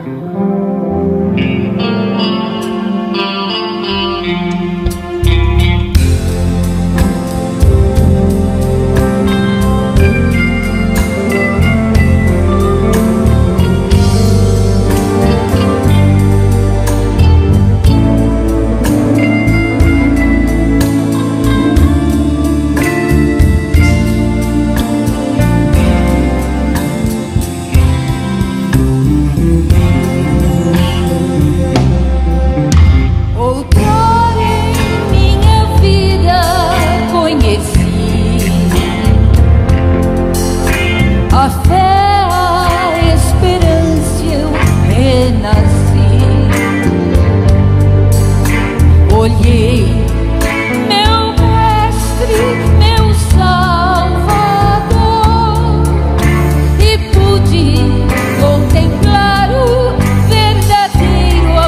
A fé, a esperança, eu renasci. Olhei meu mestre, meu salvador, e pude contemplar o verdadeiro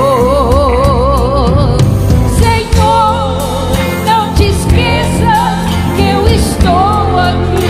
amor. Senhor, não te esqueça que eu estou aqui.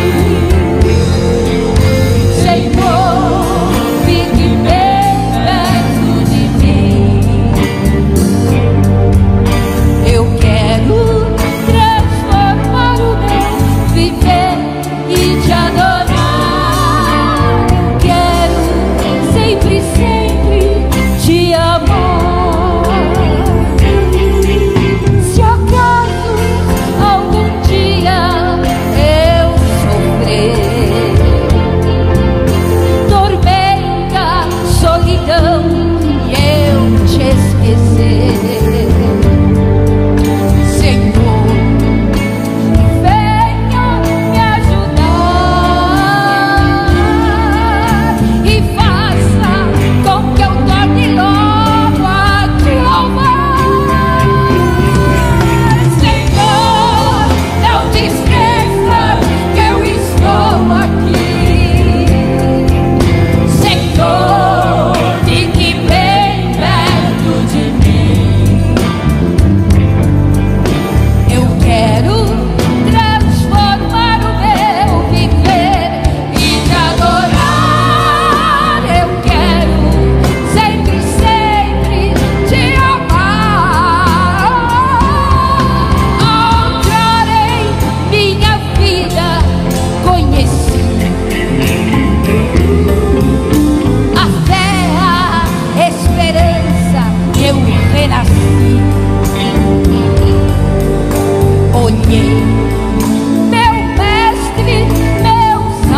Olhei meu mestre, meu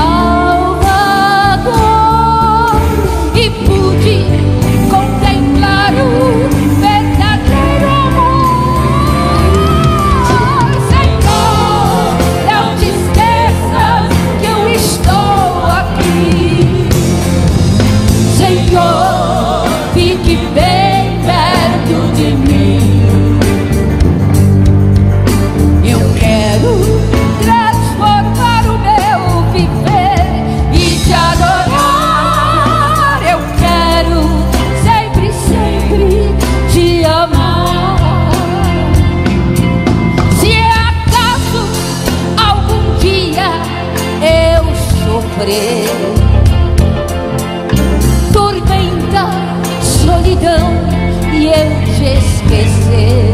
salvador, e pude contemplar o verdadeiro amor. Senhor, não te esqueças que eu estou aqui. Senhor, fique bem perto de mim. Transformar o meu viver e te adorar. Eu quero sempre, sempre te amar. Se acaso algum dia eu sofrer tormenta, solidão e eu te esquecer,